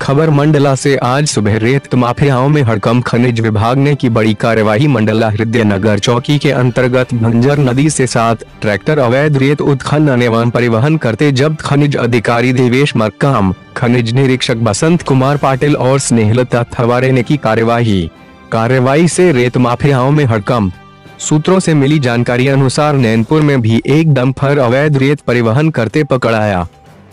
खबर मंडला से आज सुबह रेत माफियाओं में हड़कंप। खनिज विभाग ने की बड़ी कार्यवाही। मंडला हृदयनगर चौकी के अंतर्गत भंजर नदी से 7 ट्रैक्टर अवैध रेत उत्खनन एवं परिवहन करते जब्त। खनिज अधिकारी देवेश मक्काम, खनिज निरीक्षक बसंत कुमार पाटिल और स्नेहलता थवारे ने की कार्रवाई से रेत माफियाओं में हड़कंप। सूत्रों से मिली जानकारी अनुसार नैनपुर में भी एक डंपर अवैध रेत परिवहन करते पकड़ाया।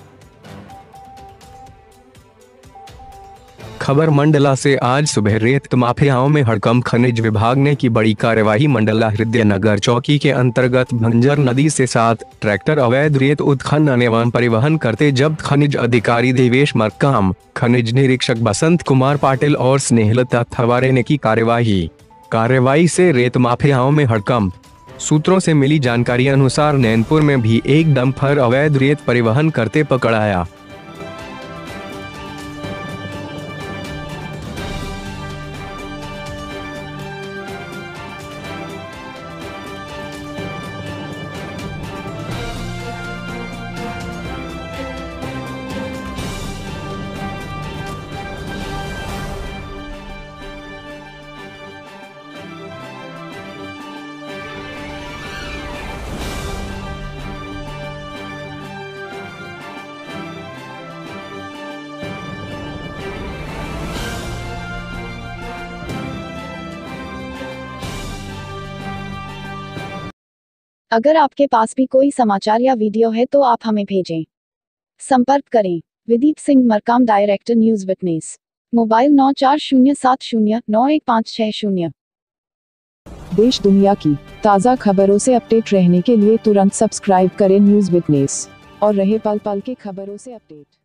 खबर मंडला से आज सुबह रेत माफियाओं में हड़कंप। खनिज विभाग ने की बड़ी कार्यवाही। मंडला हृदयनगर चौकी के अंतर्गत भंजर नदी से 7 ट्रैक्टर अवैध रेत उत्खनन एवं परिवहन करते जब्त। खनिज अधिकारी देवेश मक्काम, खनिज निरीक्षक बसंत कुमार पाटिल और स्नेहलता थवारे ने की कार्रवाई से रेत माफियाओं में हड़कंप। सूत्रों से मिली जानकारी अनुसार नैनपुर में भी एक डंपर अवैध रेत परिवहन करते पकड़ाया। अगर आपके पास भी कोई समाचार या वीडियो है तो आप हमें भेजें। संपर्क करें Vidip Singh Markam, director News Witness, mobile 9407091560। देश दुनिया की ताज़ा खबरों से अपडेट रहने के लिए तुरंत सब्सक्राइब करें न्यूज विटनेस और रहे पल पल की खबरों से अपडेट।